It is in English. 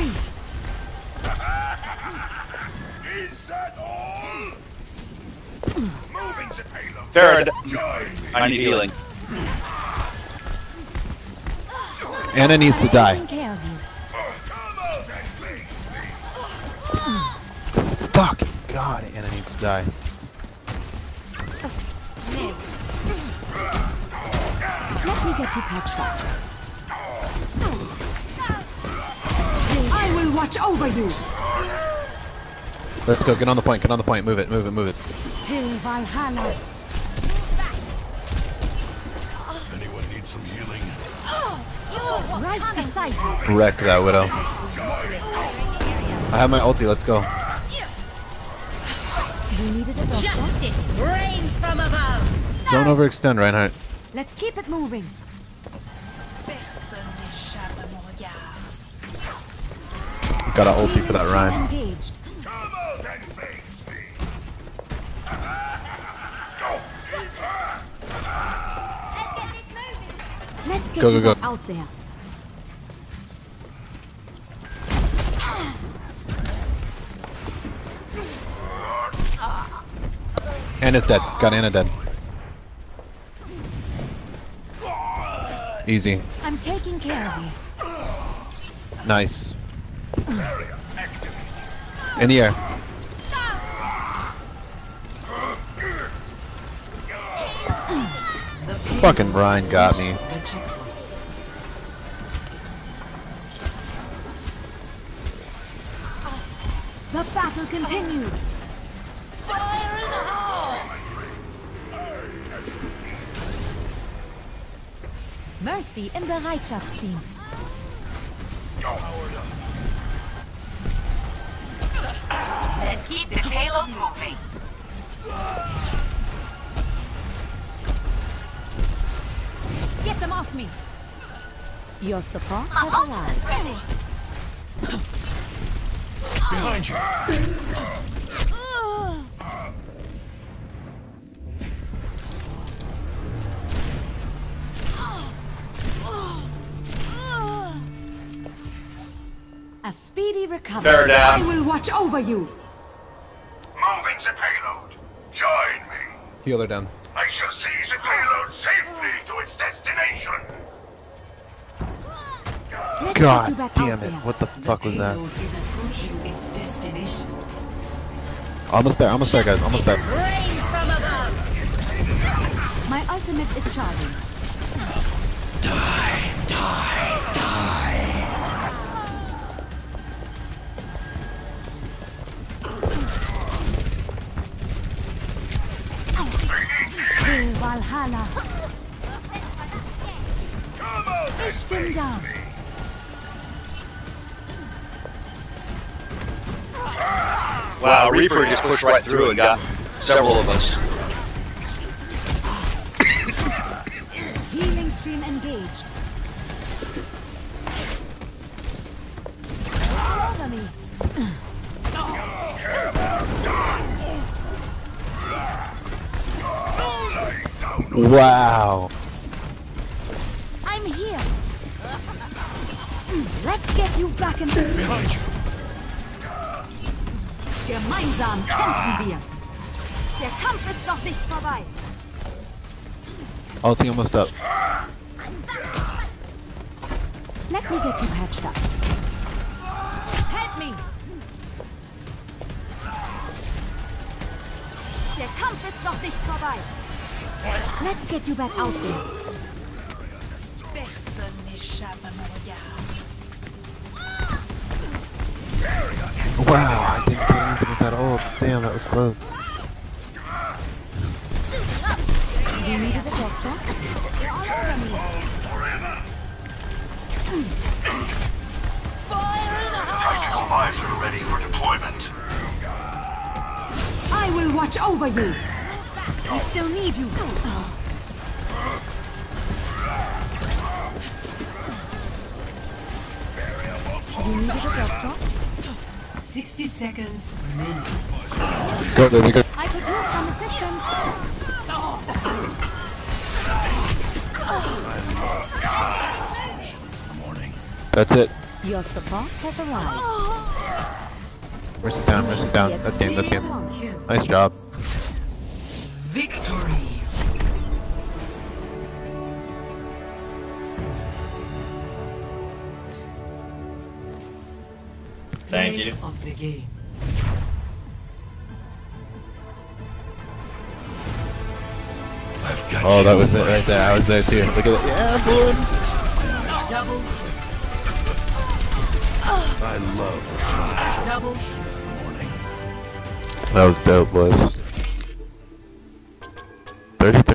Christ! Is that all? Moving the payload. Third. I need healing. Anna needs to die. Taking care of you. Come out and face me. Fuck. God, Anna needs to die. Let me get you patched up. I will watch over you. Let's go. Get on the point. Get on the point. Move it. Move it. Move it. Till Valhalla. Anyone need some healing? Right beside you. Wreck that widow. I have my ulti. Let's go. You needed a doctor? Justice reigns from above. Don't overextend, Reinhardt. Let's keep it moving. Personne n'échappe à mon regard. Got an ulti for that Rein. Engaged. Come out and face me. Let's get Go, you go, go. out there. Anna's dead. Got Anna dead. Easy. I'm taking care of you. Nice. In the air. Fucking Brian got me. The battle continues. Fire in the hole! Mercy im Bereitschaftsdienst. Let's keep the payload moving. Get them off me. Your support has arrived. Behind you. A speedy recovery. Bear down. I will watch over you. Moving the payload. Join me. Heal her down. I shall see the payload safely to its destination. Let's get you God back damn out it. there. What the fuck was that? Is approaching its destination. Almost there. Almost there, guys. Almost there. Reigns from above. My ultimate is charging. Till Valhalla. Come out and Ich bin da. Wow, Reaper just pushed right through and got several of us. Healing stream engaged. Over me. Wow. I'm here. Let's get you back in the... Behind you. Gemeinsam kämpfen wir. Der Kampf ist noch nicht vorbei. Ulti almost up. Let me get you patched up. Help me. Der Kampf ist noch nicht vorbei. Let's get you back out there. Personne n'échappe à mon regard. Wow, I didn't get anything with that ult. Damn, that was close. You needed a doctor? They're all over me. Fire in the hole! Tactical visor ready for deployment. I will watch over you. I still need you. You needed a doctor? 60 seconds. Go, baby, go. I could use some assistance. That's it. Your support has arrived. Mercy down, mercy down. That's game, that's game. Nice job. Victory. Thank you. Of the game. I've got Oh, you that was it on my right there. I was there too. Look at it. Yeah, boom. Double. I love the smile Double. in the morning. That was dope, boys. 33.